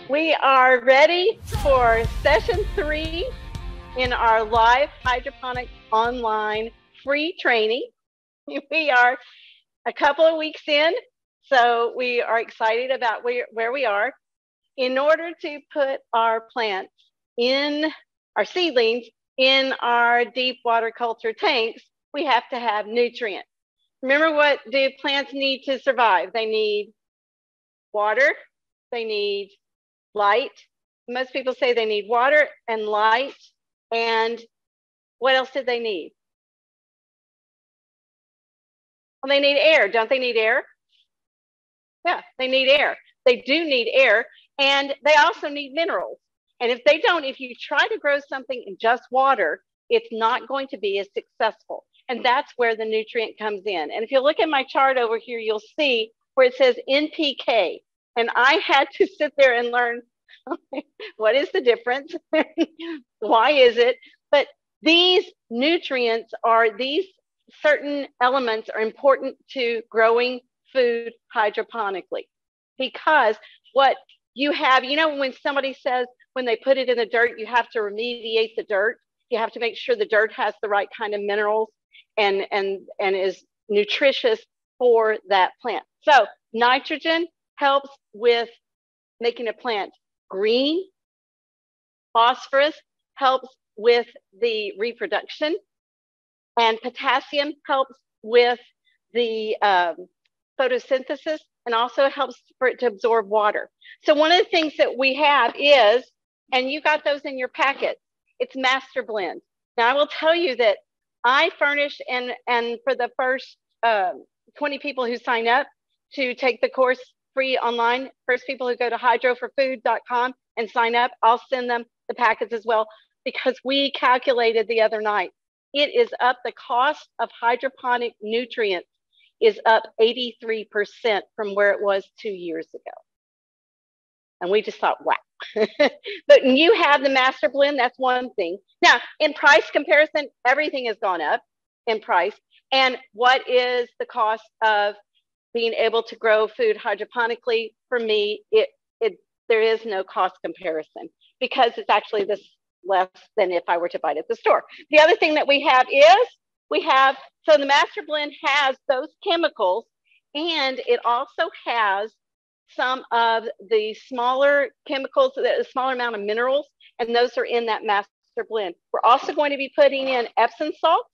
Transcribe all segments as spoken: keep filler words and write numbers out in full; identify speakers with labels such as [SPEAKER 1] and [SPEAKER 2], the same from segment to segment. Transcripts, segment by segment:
[SPEAKER 1] We are ready for session three in our live hydroponics online free training. We are a couple of weeks in, so we are excited about where, where we are. In order to put our plants in, our seedlings, in our deep water culture tanks, we have to have nutrients. Remember, what do plants need to survive? They need water, they need light. Most people say they need water and light. And what else did they need? Well, they need air. Don't they need air? Yeah, they need air. They do need air. And they also need minerals. And if they don't, if you try to grow something in just water, it's not going to be as successful. And that's where the nutrient comes in. And if you look at my chart over here, you'll see where it says N P K. And I had to sit there and learn what is the difference? Why is it? But these nutrients are, these certain elements are important to growing food hydroponically. Because what you have, you know, when somebody says when they put it in the dirt, you have to remediate the dirt. You have to make sure the dirt has the right kind of minerals and, and, and is nutritious for that plant. So nitrogen helps with making a plant green. Phosphorus helps with the reproduction. And potassium helps with the um, photosynthesis and also helps for it to absorb water. So one of the things that we have is, and you got those in your packet, it's Master Blend. Now I will tell you that I furnished, and, and for the first uh, twenty people who sign up to take the course free online, first people who go to hydro for food dot com and sign up, I'll send them the packets as well, because we calculated the other night. It is up, the cost of hydroponic nutrients is up eighty-three percent from where it was two years ago. And we just thought, wow. But you have the Master Blend, that's one thing. Now, in price comparison, everything has gone up in price. And what is the cost of being able to grow food hydroponically? For me, it, it there is no cost comparison, because it's actually this less than if I were to buy it at the store. The other thing that we have is, we have, so the Master Blend has those chemicals, and it also has some of the smaller chemicals, the smaller amount of minerals, and those are in that Master Blend. We're also going to be putting in Epsom salts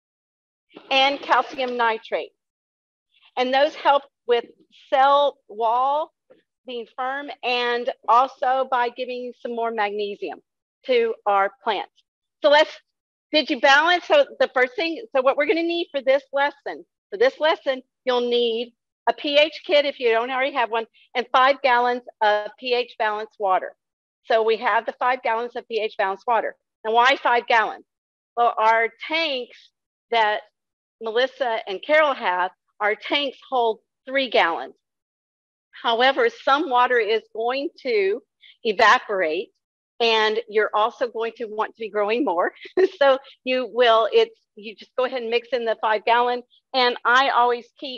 [SPEAKER 1] and calcium nitrate. And those help with cell wall being firm, and also by giving some more magnesium to our plants. So let's, did you balance? So the first thing, so what we're gonna need for this lesson, for this lesson, you'll need a pH kit if you don't already have one, and five gallons of pH balanced water. So we have the five gallons of pH balanced water. And why five gallons? Well, our tanks that Melissa and Carol have, our tanks hold three gallons. However, some water is going to evaporate, and you're also going to want to be growing more. So you will, it's, you just go ahead and mix in the five gallon. And I always keep,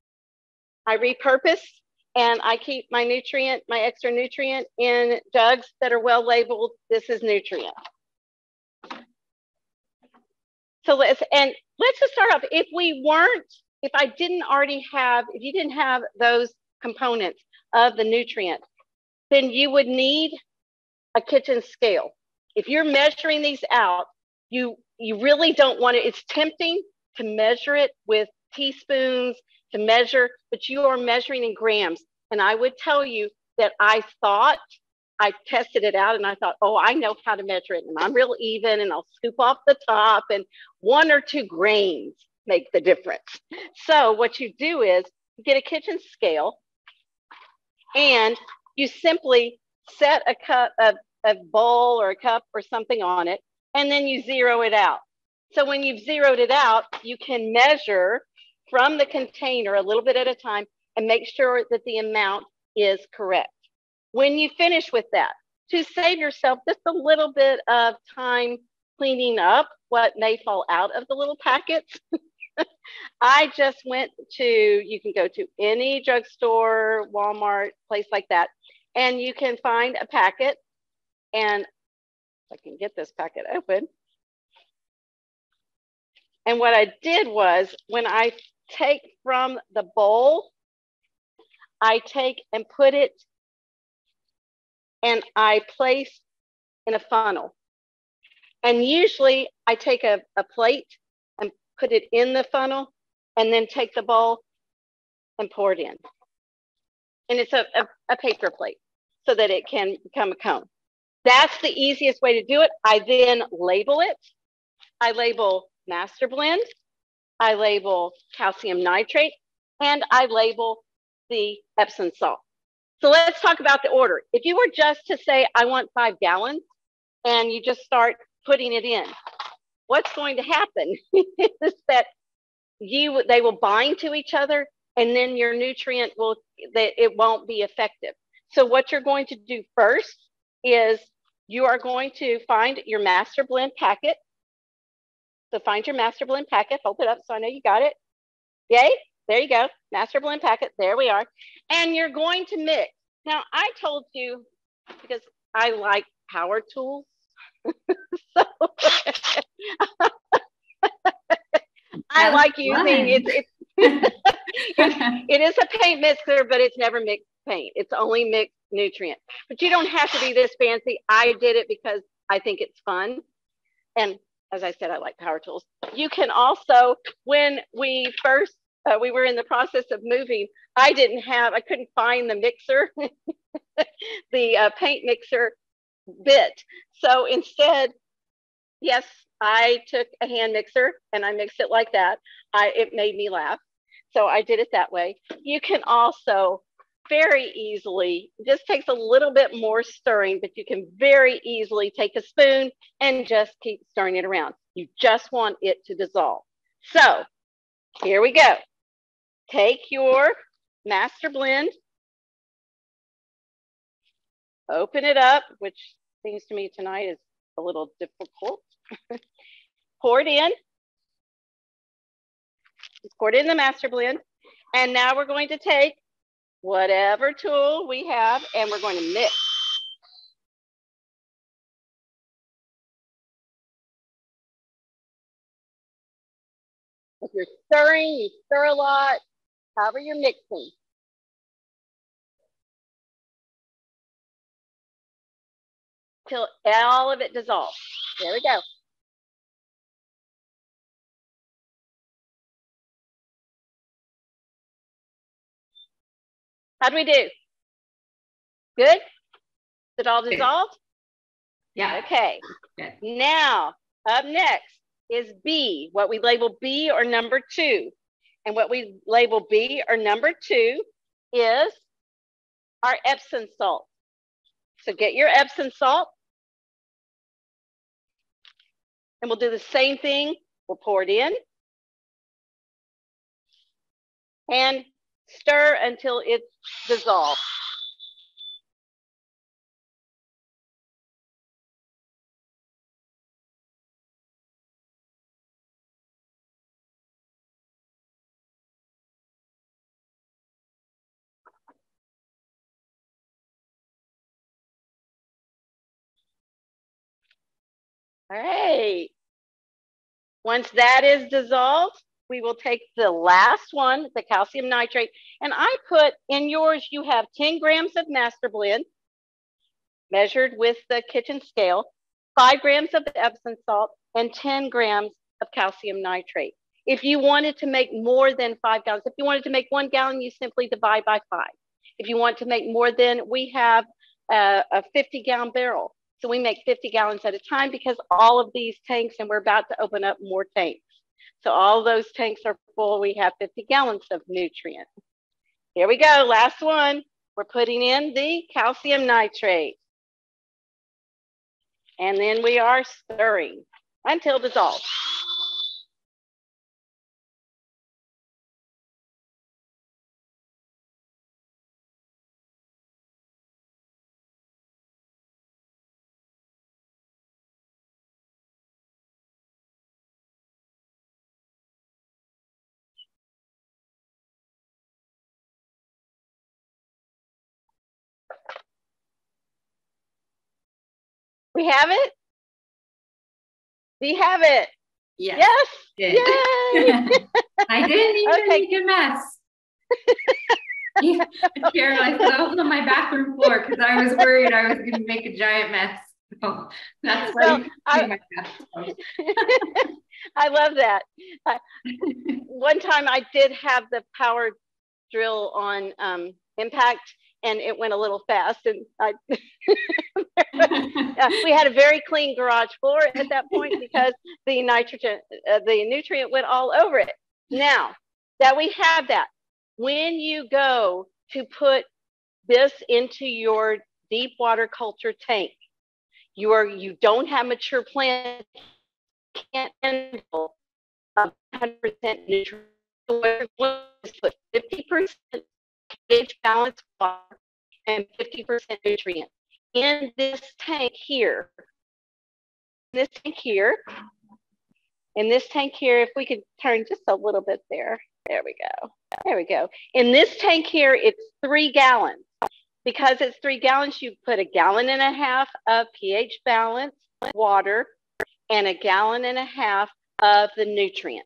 [SPEAKER 1] I repurpose, and I keep my nutrient, my extra nutrient in jugs that are well labeled, this is nutrient. So let's, and let's just start off. If we weren't, if I didn't already have, if you didn't have those components of the nutrient, then you would need a kitchen scale. If you're measuring these out, you, you really don't want to, it's tempting to measure it with teaspoons, to measure, but you are measuring in grams. And I would tell you that I thought, I tested it out and I thought, oh, I know how to measure it, and I'm real even, and I'll scoop off the top, and one or two grains make the difference. So what you do is you get a kitchen scale, and you simply set a cup of a bowl or a cup or something on it, and then you zero it out. So when you've zeroed it out, you can measure from the container a little bit at a time and make sure that the amount is correct. When you finish with that, to save yourself just a little bit of time cleaning up what may fall out of the little packets, I just went to, you can go to any drugstore, Walmart, place like that, And you can find a packet, and if I can get this packet open. And what I did was, when I take from the bowl, I take and put it, and I place in a funnel. And usually I take a, a plate and put it in the funnel, and then take the bowl and pour it in. And it's a, a, a paper plate so that it can become a cone. That's the easiest way to do it. I then label it. I label master blend. I label calcium nitrate, and I label the Epsom salt. So let's talk about the order. If you were just to say, I want five gallons, and you just start putting it in, what's going to happen is that you they will bind to each other, and then your nutrient will, that it won't be effective. So what you're going to do first is you are going to find your master blend packet. So find your master blend packet, hold it up so I know you got it. Yay, there you go, master blend packet, there we are. And you're going to mix. Now I told you, because I like power tools, so I like using, it's, it's, it, it is a paint mixer, but it's never mixed paint. It's only mixed nutrient. But you don't have to be this fancy. I did it because I think it's fun. And as I said, I like power tools. You can also, when we first, uh, we were in the process of moving, I didn't have, I couldn't find the mixer, the uh, paint mixer bit. So instead, yes, I took a hand mixer and I mixed it like that. I, it made me laugh. So I did it that way. You can also very easily, it just takes a little bit more stirring, but you can very easily take a spoon and just keep stirring it around. You just want it to dissolve. So here we go. Take your master blend, open it up, which seems to me tonight is a little difficult. Pour it in. Just pour it in the master blend. And now we're going to take whatever tool we have, and we're going to mix. If you're stirring, you stir a lot, however you're mixing. Till all of it dissolves. There we go. How do we do? Good? Is it all dissolved?
[SPEAKER 2] Yeah.
[SPEAKER 1] Okay. Good. Now, up next is B, what we label B or number two. And what we label B or number two is our Epsom salt. So get your Epsom salt. And we'll do the same thing. We'll pour it in. And stir until it's dissolved. All right. Once that is dissolved, we will take the last one, the calcium nitrate. And I put in yours, you have ten grams of master blend measured with the kitchen scale, five grams of Epsom salt, and ten grams of calcium nitrate. If you wanted to make more than five gallons, if you wanted to make one gallon, you simply divide by five. If you want to make more than, we have a, a fifty gallon barrel. So we make fifty gallons at a time because all of these tanks, and we're about to open up more tanks. So all those tanks are full. We have fifty gallons of nutrient. Here we go, last one. We're putting in the calcium nitrate. And then we are stirring until dissolved. We have it? Do you have it?
[SPEAKER 2] Yes.
[SPEAKER 1] Yes.
[SPEAKER 2] Did.
[SPEAKER 1] Yay.
[SPEAKER 2] I didn't even
[SPEAKER 1] Okay.
[SPEAKER 2] make a mess. Yeah, Carol, I said I was on my bathroom floor because I was worried I was going to make a giant mess. So that's why
[SPEAKER 1] Well,
[SPEAKER 2] you
[SPEAKER 1] I,
[SPEAKER 2] see my mess.
[SPEAKER 1] I love that. Uh, one time I did have the power drill on um, impact, and it went a little fast, and I uh, we had a very clean garage floor at that point because the nitrogen, uh, the nutrient went all over it. Now that we have that, when you go to put this into your deep water culture tank, you are you don't have mature plants, can't handle one hundred percent nutrient. Put fifty percent pH balance water and fifty percent nutrient in this tank here. This tank here, in this tank here, if we could turn just a little bit there. There we go. There we go. In this tank here, it's three gallons. Because it's three gallons, you put a gallon and a half of pH balanced water and a gallon and a half of the nutrient.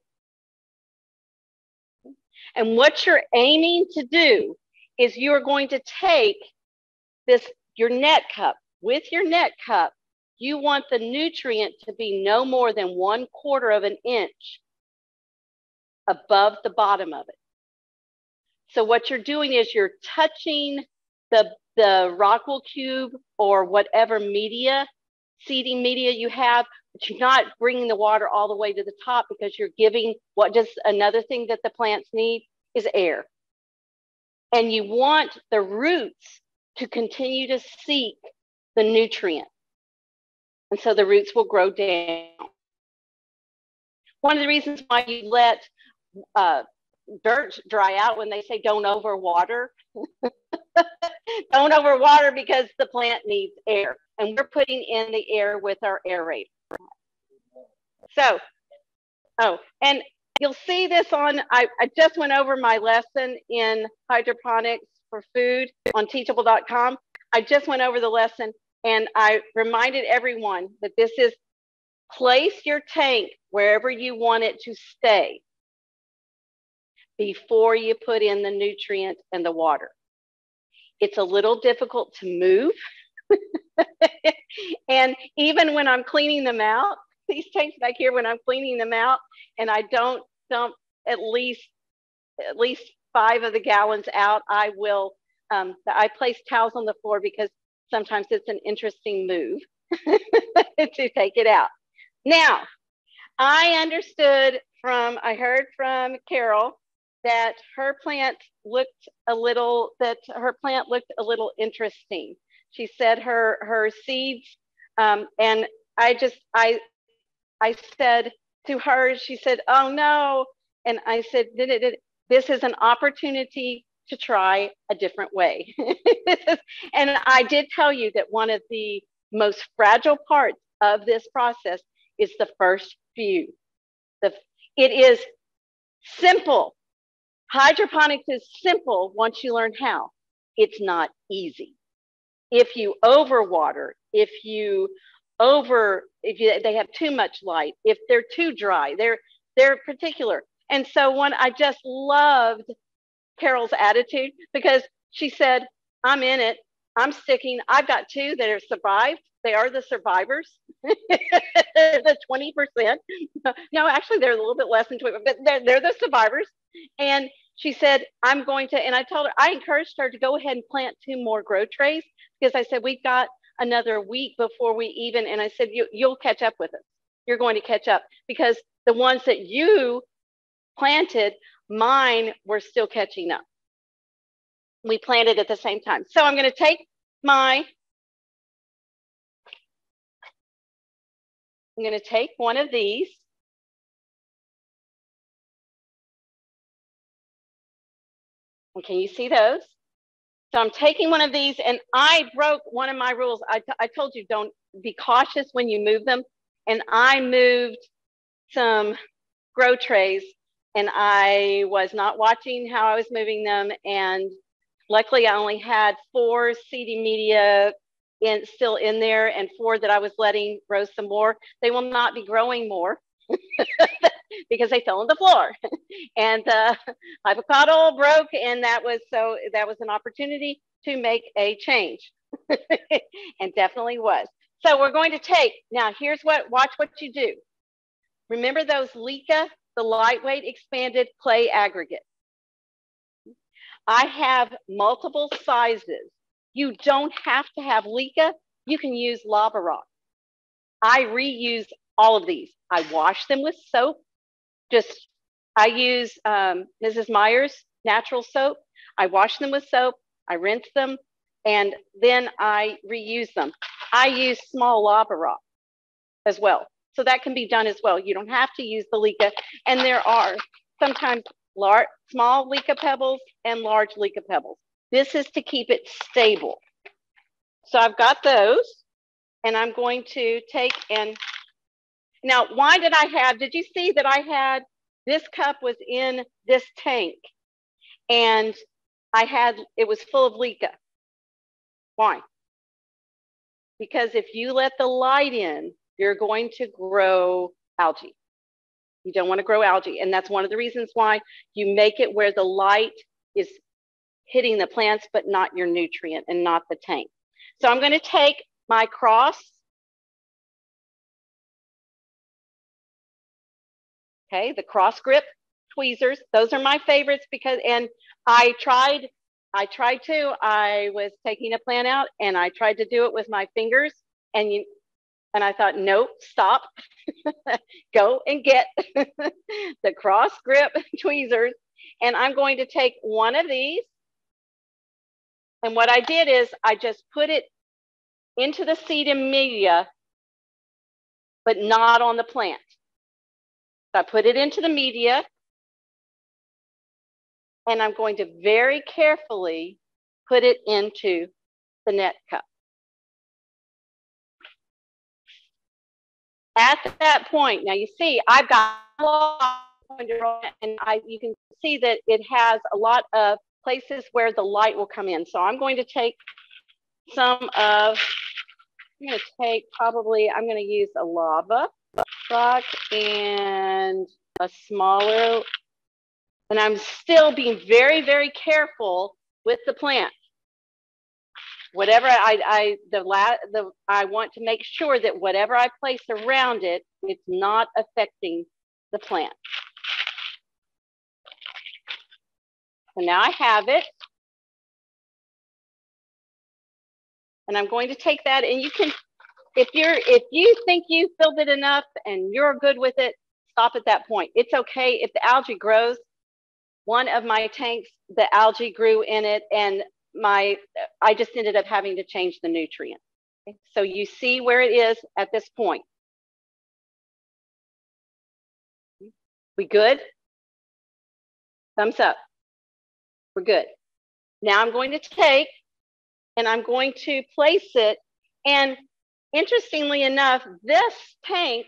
[SPEAKER 1] And what you're aiming to do is you are going to take this, your net cup. With your net cup, you want the nutrient to be no more than one quarter of an inch above the bottom of it. So what you're doing is you're touching the, the Rockwool cube or whatever media, seeding media you have, but you're not bringing the water all the way to the top because you're giving what just another thing that the plants need is air. And you want the roots to continue to seek the nutrient. And so the roots will grow down. One of the reasons why you let uh, dirt dry out when they say don't overwater, don't overwater because the plant needs air. And we're putting in the air with our aerator. So, oh, and you'll see this on, I, I just went over my lesson in hydroponics for food on teachable dot com. I just went over the lesson and I reminded everyone that this is place your tank wherever you want it to stay before you put in the nutrient and the water. It's a little difficult to move. And even when I'm cleaning them out, these tanks back here, when I'm cleaning them out and I don't dump at least at least five of the gallons out, I will, um, I place towels on the floor because sometimes it's an interesting move to take it out. Now, I understood from, I heard from Carol that her plant looked a little, that her plant looked a little interesting. She said her, her seeds, um, and I just, I, I said to her, she said, oh no. And I said, did it, did it, this is an opportunity to try a different way. And I did tell you that one of the most fragile parts of this process is the first few. The, it is simple. Hydroponics is simple once you learn how. It's not easy. If you overwater, if you over, if you, they have too much light, if they're too dry, they're, they're particular. And so when I just loved Carol's attitude because she said, I'm in it, I'm sticking. I've got two that have survived. They are the survivors, the twenty percent. No, actually, they're a little bit less than twenty, but they're, they're the survivors. And she said, I'm going to, and I told her, I encouraged her to go ahead and plant two more grow trays because I said, we've got another week before we even, and I said, you, you'll catch up with us. You're going to catch up because the ones that you planted, mine were still catching up. We planted at the same time. So I'm going to take my, I'm going to take one of these. And can you see those? So I'm taking one of these and I broke one of my rules. I, I told you, don't be cautious when you move them. And I moved some grow trays and I was not watching how I was moving them. And luckily I only had four seeding media in still in there and four that I was letting grow some more. They will not be growing more because they fell on the floor. And the avocado broke, and that was so that was an opportunity to make a change. And definitely was. So we're going to take, now here's what, watch what you do. Remember those LECA, the lightweight expanded clay aggregate. I have multiple sizes. You don't have to have LECA. You can use lava rock. I reuse all of these. I wash them with soap. Just, I use um, Missus Meyer's natural soap. I wash them with soap. I rinse them, and then I reuse them. I use small lava rock as well. So that can be done as well. You don't have to use the LECA. And there are sometimes large, small LECA pebbles and large LECA pebbles. This is to keep it stable. So I've got those, and I'm going to take and, now why did I have, did you see that I had, this cup was in this tank and I had, it was full of LECA. Why? Because if you let the light in, you're going to grow algae. You don't want to grow algae. And that's one of the reasons why you make it where the light is hitting the plants, but not your nutrient and not the tank. So I'm going to take my cross. Okay, the cross grip tweezers. Those are my favorites because, and I tried, I tried to, I was taking a plant out and I tried to do it with my fingers, and you, and I thought, nope, stop, go and get the cross grip tweezers. And I'm going to take one of these. And what I did is I just put it into the seed and media, but not on the plant. So I put it into the media, and I'm going to very carefully put it into the net cup. At that point, now you see, I've got a lot, and I, you can see that it has a lot of places where the light will come in. So I'm going to take some of, I'm going to take probably, I'm going to use a lava rock and a smaller, and I'm still being very, very careful with the plant. Whatever I, I, the, la, the, I want to make sure that whatever I place around it, it's not affecting the plant. So now I have it. And I'm going to take that, and you can, if you're, if you think you filled it enough and you're good with it, stop at that point. It's okay if the algae grows. One of my tanks, the algae grew in it, and my, I just ended up having to change the nutrient. Okay? So you see where it is at this point. We good? Thumbs up. We're good. Now I'm going to take, and I'm going to place it. And interestingly enough, this tank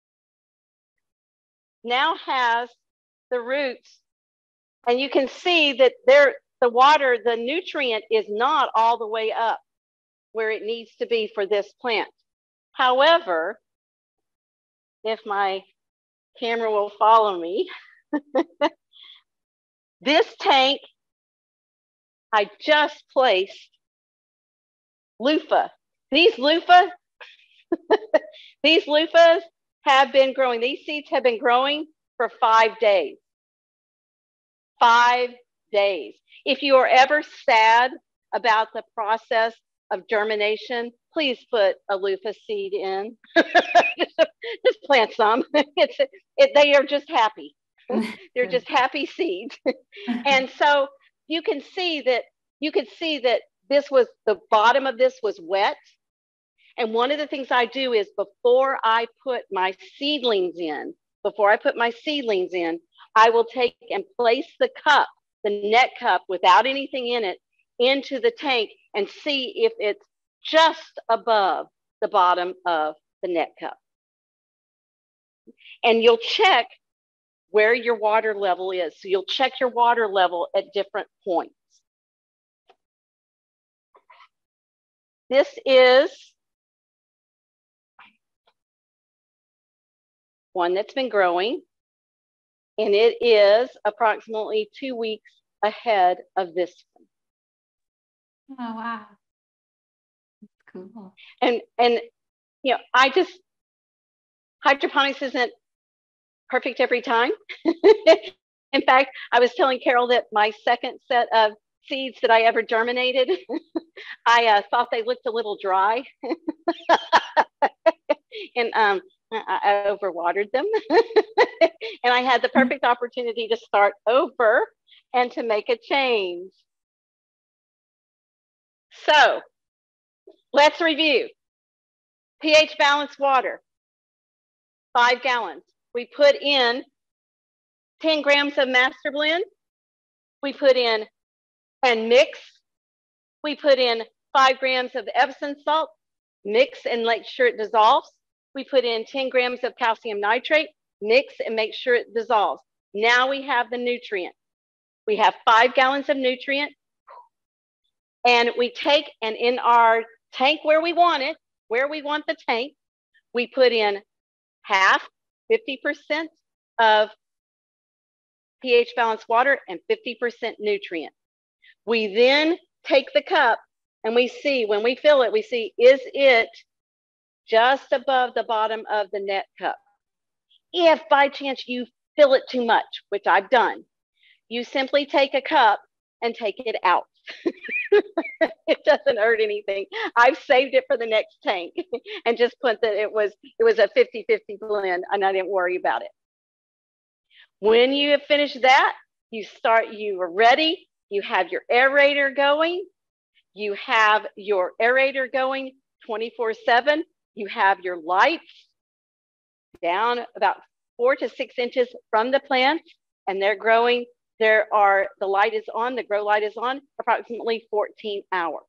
[SPEAKER 1] now has the roots, and you can see that there, the water, the nutrient is not all the way up where it needs to be for this plant. However, if my camera will follow me, this tank, I just placed loofah. These loofah, these loofahs have been growing. These seeds have been growing for five days. Five days. If you are ever sad about the process of germination, please put a loofah seed in. just, just plant some. It's, it, they are just happy. They're just happy seeds. And so you can see that, you can see that this was, the bottom of this was wet. And one of the things I do is before I put my seedlings in, before I put my seedlings in, I will take and place the cup, the net cup without anything in it, into the tank and see if it's just above the bottom of the net cup. And you'll check where your water level is. So you'll check your water level at different points. This is one that's been growing, and it is approximately two weeks ahead of this one.
[SPEAKER 2] Oh, wow. That's cool.
[SPEAKER 1] And, and, you know, I just, hydroponics isn't perfect every time. In fact, I was telling Carol that my second set of seeds that I ever germinated, I uh, thought they looked a little dry. And um, I, I overwatered them. And I had the perfect opportunity to start over and to make a change. So let's review. pH balanced water, five gallons. We put in ten grams of master blend. We put in and mix. We put in five grams of Epsom salt, mix and make sure it dissolves. We put in ten grams of calcium nitrate, mix and make sure it dissolves. Now we have the nutrient. We have five gallons of nutrient. And we take, and in our tank where we want it, where we want the tank, we put in half, fifty percent of pH balanced water and fifty percent nutrient. We then take the cup and we see, when we fill it, we see, is it just above the bottom of the net cup? If by chance you fill it too much, which I've done, you simply take a cup and take it out. It doesn't hurt anything. I've saved it for the next tank and just put that it was, it was a fifty fifty blend and I didn't worry about it. When you have finished that, you start, you are ready. You have your aerator going. You have your aerator going twenty-four seven. You have your lights down about four to six inches from the plant, and they're growing. There are, the light is on, the grow light is on approximately fourteen hours.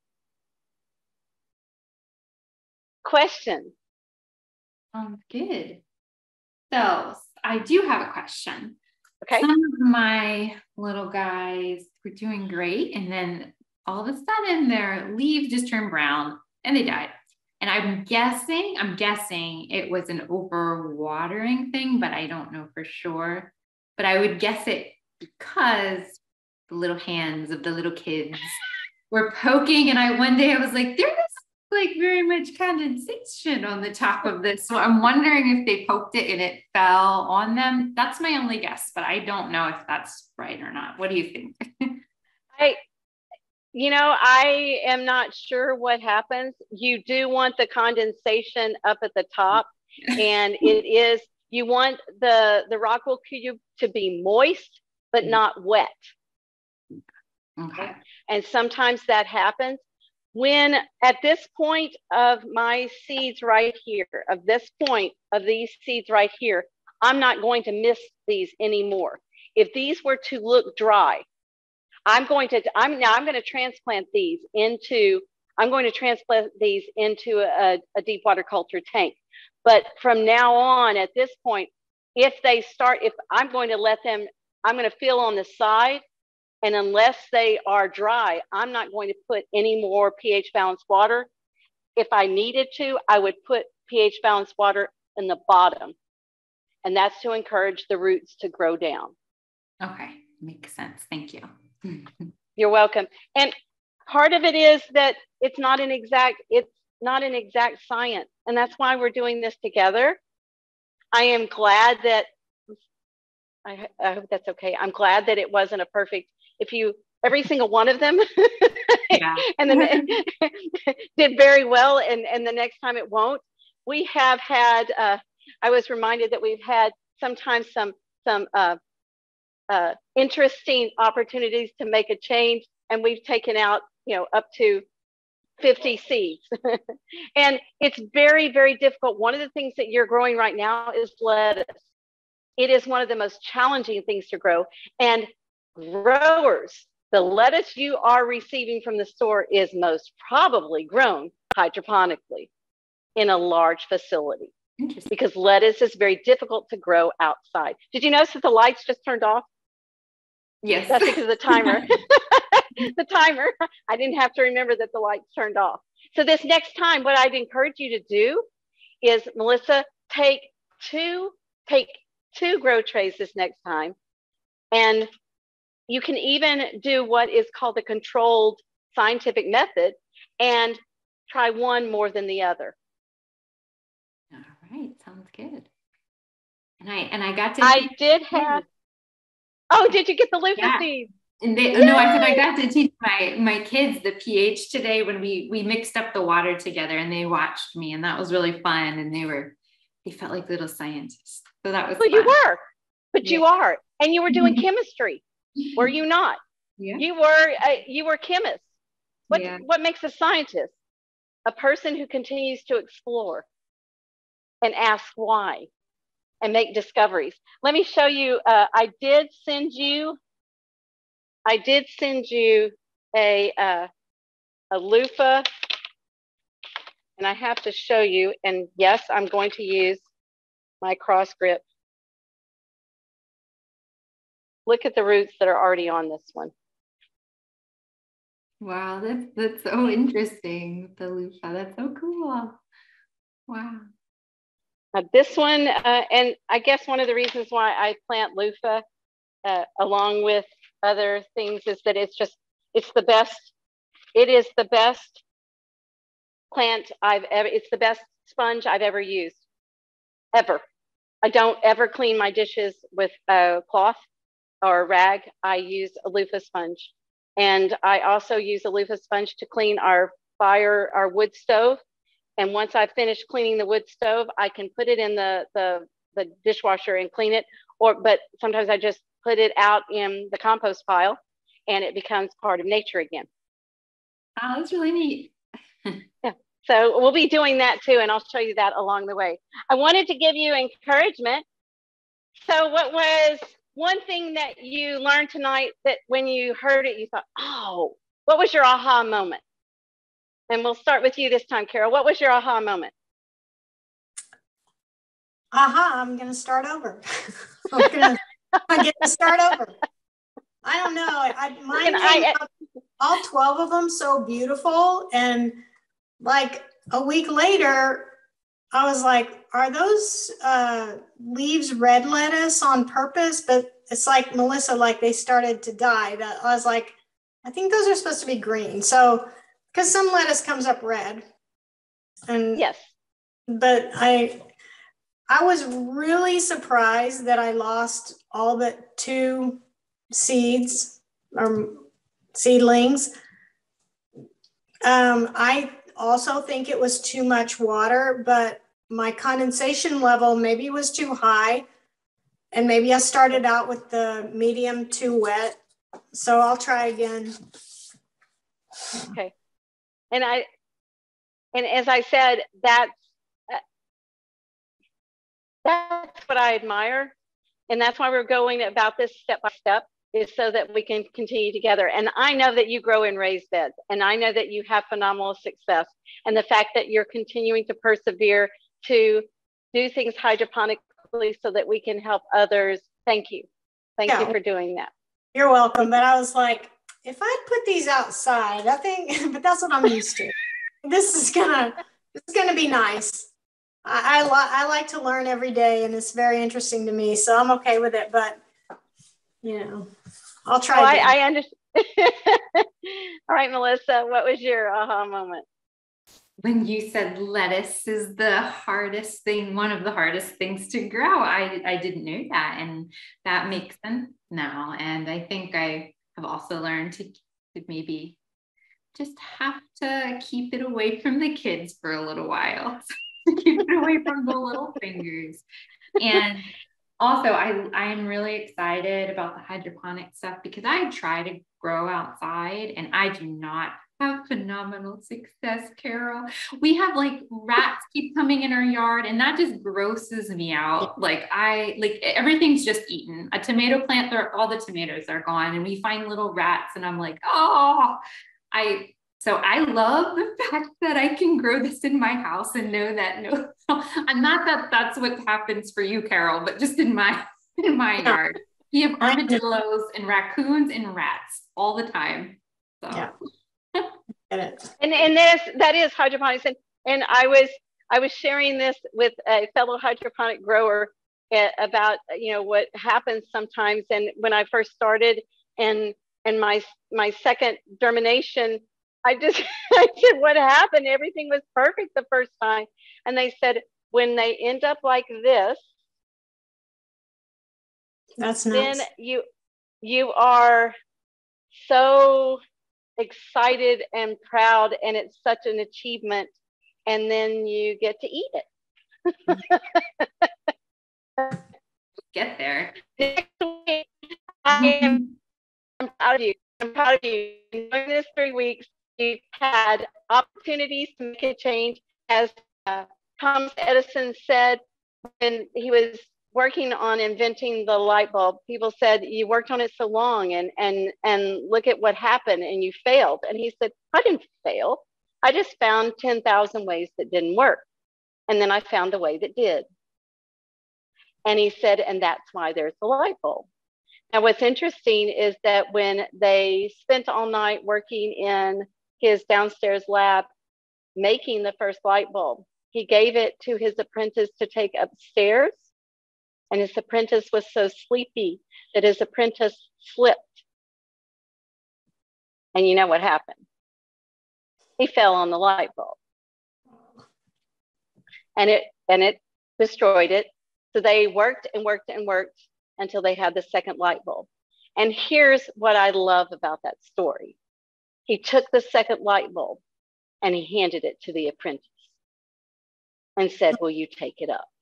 [SPEAKER 1] Question?
[SPEAKER 2] Sounds good. So I do have a question.
[SPEAKER 1] Okay.
[SPEAKER 2] Some of my little guys were doing great, and then all of a sudden their leaves just turned brown and they died. And I'm guessing, I'm guessing it was an overwatering thing, but I don't know for sure. But I would guess it because the little hands of the little kids were poking. And I, one day I was like, there's like very much condensation on the top of this. So I'm wondering if they poked it and it fell on them. That's my only guess, but I don't know if that's right or not. What do you think?
[SPEAKER 1] I, you know, I am not sure what happens. You do want the condensation up at the top, and it is, you want the, the rockwool cube to be moist, but not wet.
[SPEAKER 2] Okay.
[SPEAKER 1] And sometimes that happens. When at this point of my seeds right here, of this point of these seeds right here, I'm not going to miss these anymore. If these were to look dry, I'm going to, I'm now I'm going to transplant these into, I'm going to transplant these into a, a deep water culture tank. But from now on, at this point, if they start, if I'm going to let them, I'm going to fill on the side. And unless they are dry, I'm not going to put any more pH balanced water. If I needed to, I would put pH balanced water in the bottom. And that's to encourage the roots to grow down.
[SPEAKER 2] Okay, makes sense. Thank you.
[SPEAKER 1] You're welcome. And part of it is that it's not an exact, it's not an exact science. And that's why we're doing this together. I am glad that, I, I hope that's okay. I'm glad that it wasn't a perfect, if you, every single one of them
[SPEAKER 2] Yeah.
[SPEAKER 1] and then did very well, and, and the next time it won't. We have had, uh, I was reminded that we've had sometimes some, some uh, uh, interesting opportunities to make a change, and we've taken out, you know, up to fifty seeds. And it's very, very difficult. One of the things that you're growing right now is lettuce. It is one of the most challenging things to grow. And growers, the lettuce you are receiving from the store is most probably grown hydroponically in a large facility, because lettuce is very difficult to grow outside. Did you notice that the lights just turned off?
[SPEAKER 2] Yes.
[SPEAKER 1] That's because of the timer. The timer. I didn't have to remember that the lights turned off. So this next time, what I'd encourage you to do is, Melissa, take two, take two grow trays this next time. And you can even do what is called the controlled scientific method and try one more than the other.
[SPEAKER 2] All right. Sounds good. And I, and I got to,
[SPEAKER 1] I did have, oh, did you get the loofah
[SPEAKER 2] yeah.
[SPEAKER 1] seeds?
[SPEAKER 2] And they, no, I said I got to teach my my kids the pH today when we we mixed up the water together, and they watched me, and that was really fun. And they were they felt like little scientists. So that was
[SPEAKER 1] well,
[SPEAKER 2] fun.
[SPEAKER 1] you were, but
[SPEAKER 2] yeah.
[SPEAKER 1] you are, and you were doing chemistry, were you not?
[SPEAKER 2] Yeah.
[SPEAKER 1] You were uh, you were chemist. What
[SPEAKER 2] yeah.
[SPEAKER 1] what makes a scientist? A person who continues to explore and ask why and make discoveries. Let me show you. Uh, I did send you. I did send you a, uh, a loofah, and I have to show you, and yes, I'm going to use my cross grip. Look at the roots that are already on this one.
[SPEAKER 2] Wow, that's, that's so interesting, the loofah. That's so cool. Wow.
[SPEAKER 1] Now this one, uh, and I guess one of the reasons why I plant loofah uh, along with other things is that it's just, it's the best, it is the best plant I've ever, it's the best sponge I've ever used, ever. I don't ever clean my dishes with a cloth or a rag. I use a loofah sponge. And I also use a loofah sponge to clean our fire, our wood stove. And once I finish cleaning the wood stove, I can put it in the, the, the dishwasher and clean it. Or, but sometimes I just put it out in the compost pile and it becomes part of nature again.
[SPEAKER 2] Oh, that's really neat.
[SPEAKER 1] Yeah. So we'll be doing that too, and I'll show you that along the way. I wanted to give you encouragement. So what was one thing that you learned tonight that when you heard it, you thought, oh, what was your aha moment? And we'll start with you this time, Carol. What was your aha moment?
[SPEAKER 3] Aha, I'm going to start over. I'm going to start over. I don't know. I, mine came
[SPEAKER 1] I,
[SPEAKER 3] out, all twelve of them so beautiful. And like a week later, I was like, are those uh, leaves red lettuce on purpose? But it's like, Melissa, like they started to die. That I was like, I think those are supposed to be green. So, because some lettuce comes up red. And
[SPEAKER 1] yes.
[SPEAKER 3] But I, I was really surprised that I lost all but two seeds or seedlings. Um, I also think it was too much water, but my condensation level maybe was too high. And maybe I started out with the medium too wet. So I'll try again.
[SPEAKER 1] Okay. And I, and as I said, that's, uh, that's what I admire. And that's why we're going about this step by step, is so that we can continue together. And I know that you grow in raised beds, and I know that you have phenomenal success. And the fact that you're continuing to persevere to do things hydroponically so that we can help others. Thank you. Thank yeah. you for doing that.
[SPEAKER 3] You're welcome. But I was like, if I put these outside, I think, but that's what I'm used to. This is gonna, it's gonna be nice. I, I, li I like to learn every day, and it's very interesting to me. So I'm okay with it, but you know, I'll try.
[SPEAKER 1] Oh, I, I understand. All right, Melissa, what was your aha moment?
[SPEAKER 2] When you said lettuce is the hardest thing, one of the hardest things to grow, I, I didn't know that. And that makes sense now. And I think I have also learned to, to maybe just have to keep it away from the kids for a little while. Keep it away from the little fingers. And also, I, I am really excited about the hydroponic stuff because I try to grow outside and I do not have phenomenal success, Carol. We have like rats keep coming in our yard and that just grosses me out. Like I, like everything's just eaten. A tomato plant, all the tomatoes are gone and we find little rats and I'm like, oh, I, so I love the fact that I can grow this in my house and know that no, I'm not that that's what happens for you, Carol, but just in my, in my yard, we have armadillos and raccoons and rats all the time. So.
[SPEAKER 3] Yeah. get it.
[SPEAKER 1] And and this that is hydroponics. And and I was I was sharing this with a fellow hydroponic grower about, you know, what happens sometimes. And when I first started and and my my second germination, I just I said, what happened? Everything was perfect the first time. And they said, when they end up like this,
[SPEAKER 3] that's nice.
[SPEAKER 1] Then you you are so excited and proud, and it's such an achievement, and then you get to eat it.
[SPEAKER 2] Get there.
[SPEAKER 1] I am I'm proud of you. I'm proud of you. During this three weeks, you've had opportunities to make a change. As uh, Thomas Edison said when he was working on inventing the light bulb, people said, you worked on it so long, and and and look at what happened, and you failed. And he said, I didn't fail. I just found ten thousand ways that didn't work. And then I found a way that did. And he said, and that's why there's a light bulb. Now, what's interesting is that when they spent all night working in his downstairs lab, making the first light bulb, he gave it to his apprentice to take upstairs. And his apprentice was so sleepy that his apprentice slipped. And you know what happened? He fell on the light bulb. And it, and it destroyed it. So they worked and worked and worked until they had the second light bulb. And here's what I love about that story. He took the second light bulb and he handed it to the apprentice and said, will you take it up?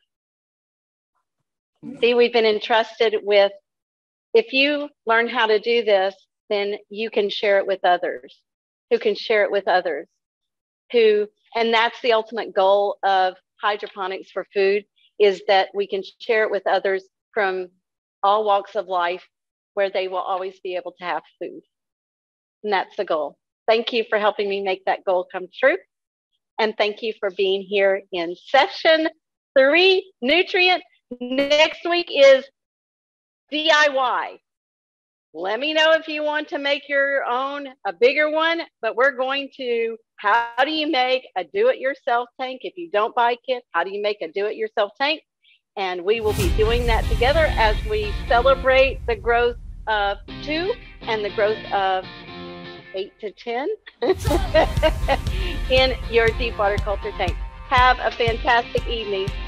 [SPEAKER 1] See, we've been entrusted with, if you learn how to do this, then you can share it with others, who can share it with others, who, and that's the ultimate goal of hydroponics for food, is that we can share it with others from all walks of life, where they will always be able to have food. And that's the goal. Thank you for helping me make that goal come true. And thank you for being here in session three, nutrient. Next week is D I Y. Let me know if you want to make your own, a bigger one, but we're going to, how do you make a do-it-yourself tank? If you don't buy kits, how do you make a do-it-yourself tank? And we will be doing that together as we celebrate the growth of two and the growth of eight to ten in your deep water culture tank. Have a fantastic evening.